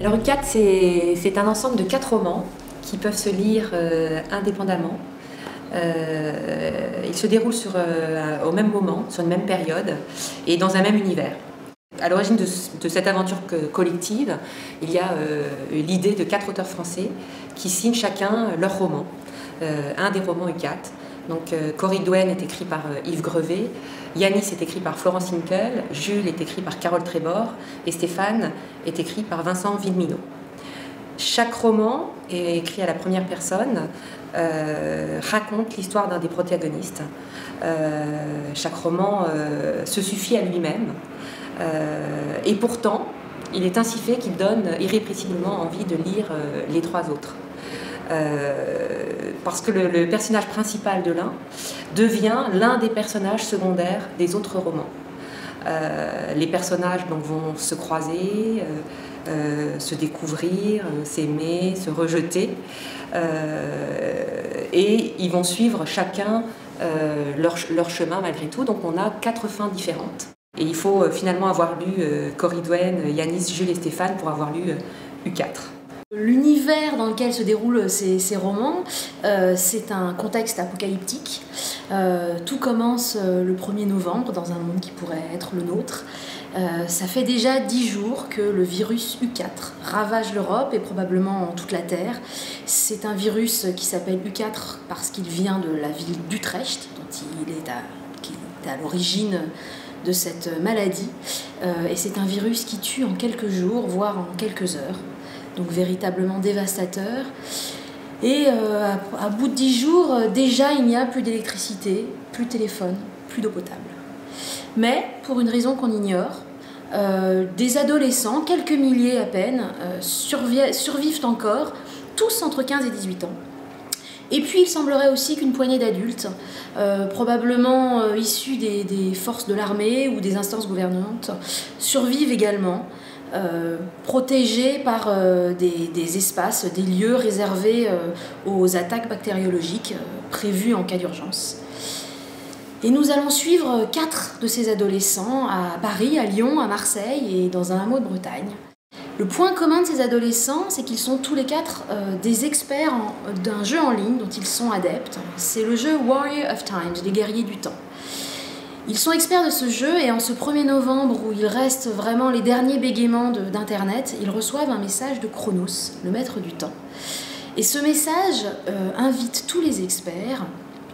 Alors U4, c'est un ensemble de 4 romans qui peuvent se lire indépendamment. Ils se déroulent au même moment, sur une même période et dans un même univers. À l'origine de cette aventure collective, il y a l'idée de 4 auteurs français qui signent chacun leur roman, un des romans U4. Donc Corridwen est écrit par Yves Grevet, Yanis est écrit par Florence Hinkel, Jules est écrit par Carole Trébor et Stéphane est écrit par Vincent Villeminot. Chaque roman est écrit à la première personne, raconte l'histoire d'un des protagonistes. Chaque roman se suffit à lui-même et pourtant il est ainsi fait qu'il donne irrépressiblement envie de lire les 3 autres. Parce que le personnage principal de l'un devient l'un des personnages secondaires des autres romans. Les personnages donc, vont se croiser, se découvrir, s'aimer, se rejeter, et ils vont suivre chacun leur chemin malgré tout. Donc on a 4 fins différentes. Et il faut finalement avoir lu Corridwen, Yanis, Jules et Stéphane pour avoir lu U4. L'univers dans lequel se déroulent ces romans, c'est un contexte apocalyptique. Tout commence le 1er novembre dans un monde qui pourrait être le nôtre. Ça fait déjà 10 jours que le virus U4 ravage l'Europe et probablement toute la Terre. C'est un virus qui s'appelle U4 parce qu'il vient de la ville d'Utrecht, qui est à l'origine de cette maladie. Et c'est un virus qui tue en quelques jours, voire en quelques heures. Donc véritablement dévastateur. Et à bout de 10 jours, déjà il n'y a plus d'électricité, plus de téléphone, plus d'eau potable. Mais, pour une raison qu'on ignore, des adolescents, quelques milliers à peine, survivent encore, tous entre 15 et 18 ans. Et puis il semblerait aussi qu'une poignée d'adultes, probablement issus des forces de l'armée ou des instances gouvernantes, survivent également. Protégés par des espaces, des lieux réservés aux attaques bactériologiques prévues en cas d'urgence. Et nous allons suivre 4 de ces adolescents à Paris, à Lyon, à Marseille et dans un hameau de Bretagne. Le point commun de ces adolescents, c'est qu'ils sont tous les 4 des experts d'un jeu en ligne dont ils sont adeptes. C'est le jeu Warrior of Time, les guerriers du temps. Ils sont experts de ce jeu et en ce 1er novembre où il reste vraiment les derniers bégaiements d'Internet, ils reçoivent un message de Chronos, le maître du temps. Et ce message invite tous les experts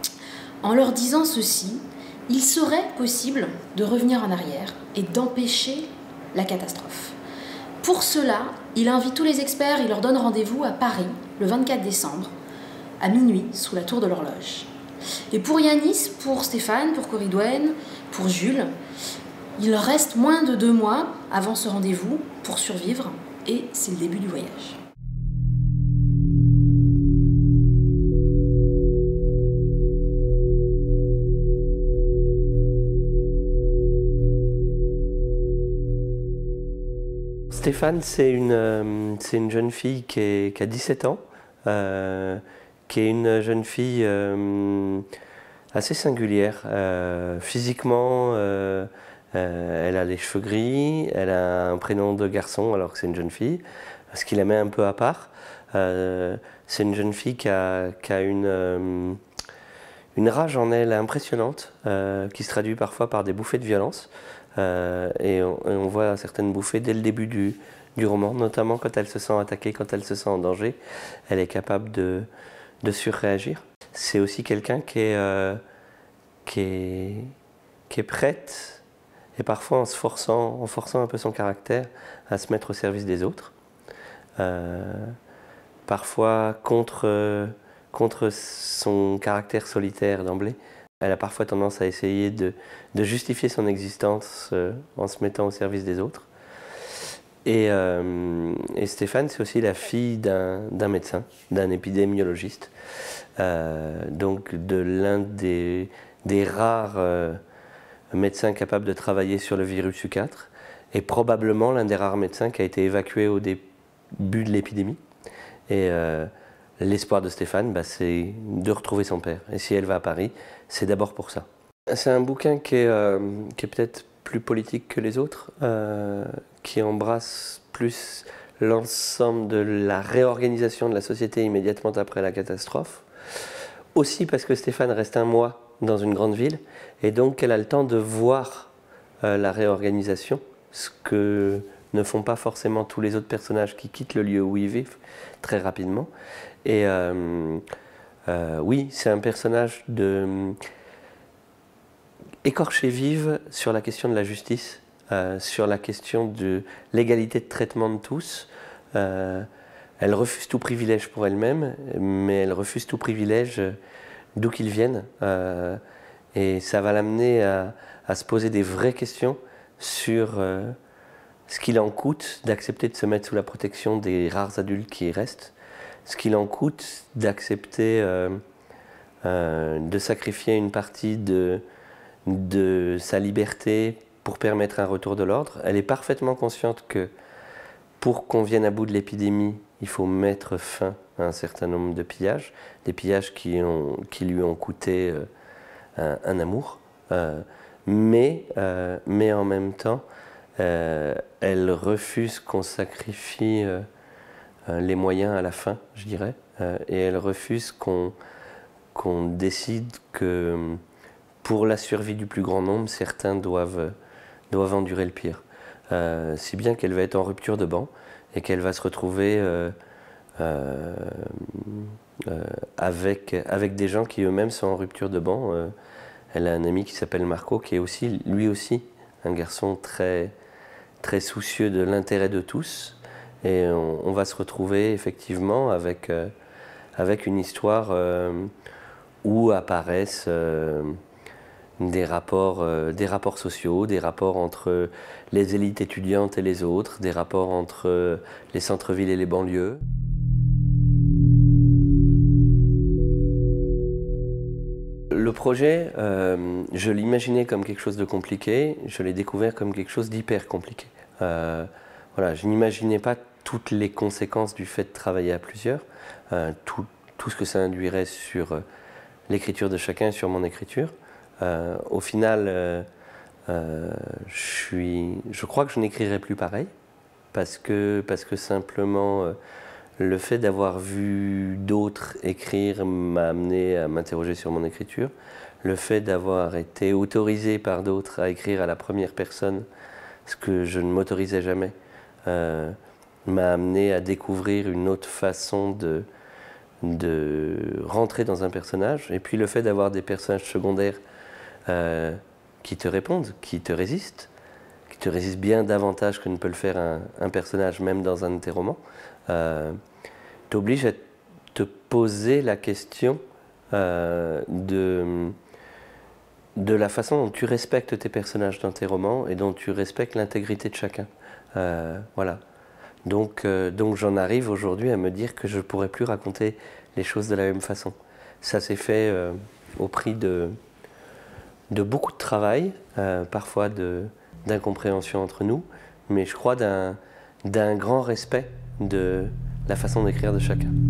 en leur disant ceci: il serait possible de revenir en arrière et d'empêcher la catastrophe. Pour cela, il invite tous les experts, il leur donne rendez-vous à Paris le 24 décembre, à minuit, sous la tour de l'horloge. Et pour Yanis, pour Stéphane, pour Corridwen, pour Jules, il reste moins de 2 mois avant ce rendez-vous pour survivre et c'est le début du voyage. Stéphane, c'est une jeune fille qui a 17 ans. Qui est une jeune fille assez singulière. Physiquement, elle a les cheveux gris, elle a un prénom de garçon alors que c'est une jeune fille, ce qui la met un peu à part. C'est une jeune fille qui a une rage en elle impressionnante, qui se traduit parfois par des bouffées de violence. Et on voit certaines bouffées dès le début du roman, notamment quand elle se sent attaquée, quand elle se sent en danger. Elle est capable de surréagir. C'est aussi quelqu'un qui est prête, et parfois en forçant un peu son caractère, à se mettre au service des autres. Parfois contre son caractère solitaire d'emblée. Elle a parfois tendance à essayer de justifier son existence en se mettant au service des autres. Et Stéphane, c'est aussi la fille d'un médecin, d'un épidémiologiste, donc de l'un des rares médecins capables de travailler sur le virus U4, et probablement l'un des rares médecins qui a été évacué au début de l'épidémie. Et l'espoir de Stéphane, c'est de retrouver son père. Et si elle va à Paris, c'est d'abord pour ça. C'est un bouquin qui est peut-être plus politique que les autres, qui embrasse plus l'ensemble de la réorganisation de la société immédiatement après la catastrophe. Aussi parce que Stéphane reste un mois dans une grande ville et donc qu'elle a le temps de voir la réorganisation, ce que ne font pas forcément tous les autres personnages qui quittent le lieu où ils vivent très rapidement. Et oui, c'est un personnage écorché vive sur la question de la justice, sur la question de l'égalité de traitement de tous. Elle refuse tout privilège pour elle-même, mais elle refuse tout privilège d'où qu'ils viennent. Et ça va l'amener à se poser des vraies questions sur ce qu'il en coûte d'accepter de se mettre sous la protection des rares adultes qui y restent, ce qu'il en coûte d'accepter de sacrifier une partie de sa liberté pour permettre un retour de l'ordre. Elle est parfaitement consciente que pour qu'on vienne à bout de l'épidémie, il faut mettre fin à un certain nombre de pillages, des pillages qui lui ont coûté un amour, mais en même temps, elle refuse qu'on sacrifie les moyens à la fin, je dirais, et elle refuse qu'on décide que pour la survie du plus grand nombre, certains doivent endurer le pire. Si bien qu'elle va être en rupture de banc et qu'elle va se retrouver avec des gens qui eux-mêmes sont en rupture de banc. Elle a un ami qui s'appelle Marco, qui est lui aussi un garçon très, très soucieux de l'intérêt de tous. Et on va se retrouver effectivement avec une histoire où apparaissent des rapports sociaux, des rapports entre les élites étudiantes et les autres, des rapports entre les centres-villes et les banlieues. Le projet, je l'imaginais comme quelque chose de compliqué, je l'ai découvert comme quelque chose d'hyper compliqué. Voilà, je n'imaginais pas toutes les conséquences du fait de travailler à plusieurs, tout ce que ça induirait sur l'écriture de chacun et sur mon écriture. Au final, je crois que je n'écrirai plus pareil, parce que simplement le fait d'avoir vu d'autres écrire m'a amené à m'interroger sur mon écriture. Le fait d'avoir été autorisé par d'autres à écrire à la première personne, ce que je ne m'autorisais jamais, m'a amené à découvrir une autre façon de rentrer dans un personnage. Et puis le fait d'avoir des personnages secondaires qui te répondent, qui te résistent bien davantage que ne peut le faire un personnage, même dans un de tes romans, t'oblige à te poser la question de la façon dont tu respectes tes personnages dans tes romans et dont tu respectes l'intégrité de chacun. Voilà. Donc j'en arrive aujourd'hui à me dire que je ne pourrais plus raconter les choses de la même façon. Ça s'est fait au prix de beaucoup de travail, parfois d'incompréhension entre nous, mais je crois d'un grand respect de la façon d'écrire de chacun.